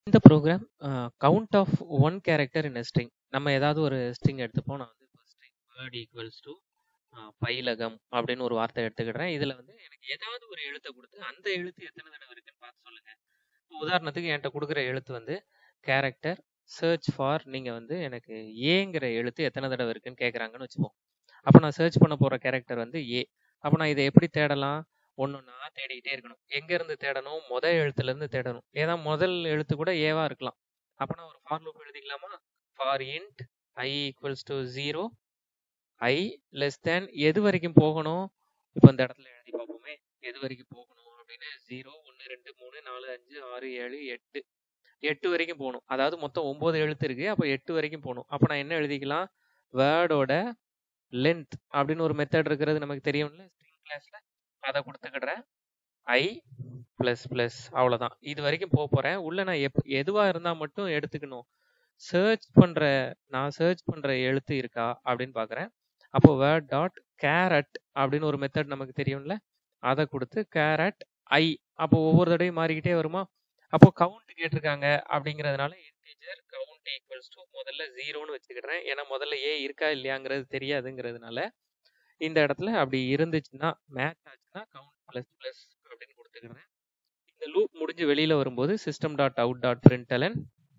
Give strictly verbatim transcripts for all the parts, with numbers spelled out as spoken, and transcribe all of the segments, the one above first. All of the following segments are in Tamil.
இந்த program count of one character in a string. நம்ம ஏதாவது ஒரு ஸ்ட்ரிங் எடுத்துப்போம். நான் வந்து இப்போ string word equals to Payilagam அப்படின்னு ஒரு வார்த்தை எடுத்துக்கிடுறேன். இதில் வந்து எனக்கு ஏதாவது ஒரு எழுத்தை கொடுத்து அந்த எழுத்து எத்தனை தடவை இருக்குன்னு பார்த்து சொல்லுங்க. உதாரணத்துக்கு என்கிட்ட கொடுக்குற எழுத்து வந்து கேரக்டர் சர்ச் ஃபார், நீங்கள் வந்து எனக்கு ஏங்கிற எழுத்து எத்தனை தடவை இருக்குன்னு கேட்குறாங்கன்னு வச்சுப்போம். அப்போ நான் சர்ச் பண்ண போகிற கேரக்டர் வந்து ஏ. அப்போ நான் இதை எப்படி தேடலாம்? ஒன்றுன்னா தேடிக்கிட்டே இருக்கணும். எங்கேருந்து தேடணும்? முதல் எழுத்துலேருந்து தேடணும். ஏன்னா முதல் எழுத்து கூட ஏவா இருக்கலாம். அப்போ நான் ஒரு ஃபார் லூப் எழுதிக்கலாமா? For int i equals to zero, i less than எது வரைக்கும் போகணும்? இப்போ இந்த இடத்துல எழுதி பார்ப்போமே, எது வரைக்கும் போகணும் அப்படின்னு. ஜீரோ, ஒன்று, ரெண்டு, மூணு, நாலு, அஞ்சு, ஆறு, ஏழு, எட்டு, எட்டு வரைக்கும் போகணும். அதாவது மொத்தம் ஒன்பது எழுத்து இருக்கு. அப்போ எட்டு வரைக்கும் போகணும். அப்போ நான் என்ன எழுதிக்கலாம்? வேர்டோட லென்த் அப்படின்னு ஒரு மெத்தட் இருக்கிறது நமக்கு தெரியும்ல ஸ்ட்ரிங் கிளாஸ்ல, அதை கொடுத்துக்கிடுறேன். ஐ பிளஸ் பிளஸ், அவ்வளோதான். இது வரைக்கும் போக போறேன். உள்ள நான் எப் எதுவா இருந்தா மட்டும் எடுத்துக்கணும். சர்ச் பண்ற நான் சர்ச் பண்ற எழுத்து இருக்கா அப்படின்னு பாக்குறேன். அப்போ வேர்ட் டாட் கேரட் அப்படின்னு ஒரு மெத்தட் நமக்கு தெரியும்ல, அதை கொடுத்து கேரட் ஐ. அப்போ ஒவ்வொரு தடவையும் மாறிக்கிட்டே வருமா? அப்போ கவுண்ட் கேட்டிருக்காங்க அப்படிங்கிறதுனால இன்டிஜர் கவுண்ட் ஈக்குவல்ஸ் டு முதல்ல ஜீரோன்னு வச்சுக்கிடுறேன். ஏன்னா முதல்ல ஏ இருக்கா இல்லையாங்கிறது தெரியாதுங்கிறதுனால இந்த இடத்துல அப்படி இருந்துச்சுன்னா மேட்ச் ஆச்சுன்னா கவுண்ட் பிளஸ் பிளஸ் அப்படின்னு கொடுத்துக்கிறேன். இந்த லூப் முடிஞ்சு வெளியில வரும்போது system dot out dot println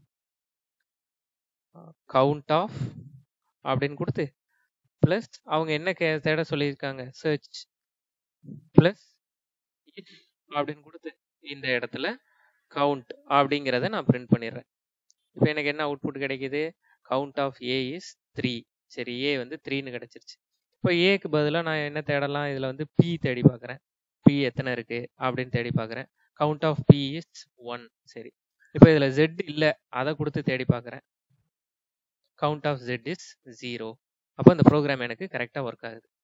count of அப்படின்னு கொடுத்து பிளஸ் அவங்க என்ன கே தேட சொல்லியிருக்காங்க, சர்ச் பிளஸ் அப்படின்னு கொடுத்து இந்த இடத்துல கவுண்ட் அப்படிங்கிறத நான் பிரிண்ட் பண்ணிடுறேன். இப்போ எனக்கு என்ன அவுட்புட் கிடைக்குது? Count of a is three. சரி, ஏ வந்து த்ரீன்னு கிடைச்சிருச்சு. இப்போ ஏக்கு பதிலாக நான் என்ன தேடலாம்? இதில் வந்து பி தேடி பார்க்குறேன். பி எத்தனை இருக்கு அப்படின்னு தேடி பார்க்குறேன். Count of b is one. சரி, இப்போ இதில் ஜெட் இல்லை, அதை கொடுத்து தேடி பார்க்குறேன். Count of z is zero. அப்போ இந்த ப்ரோக்ராம் எனக்கு கரெக்டாக ஒர்க் ஆகுது.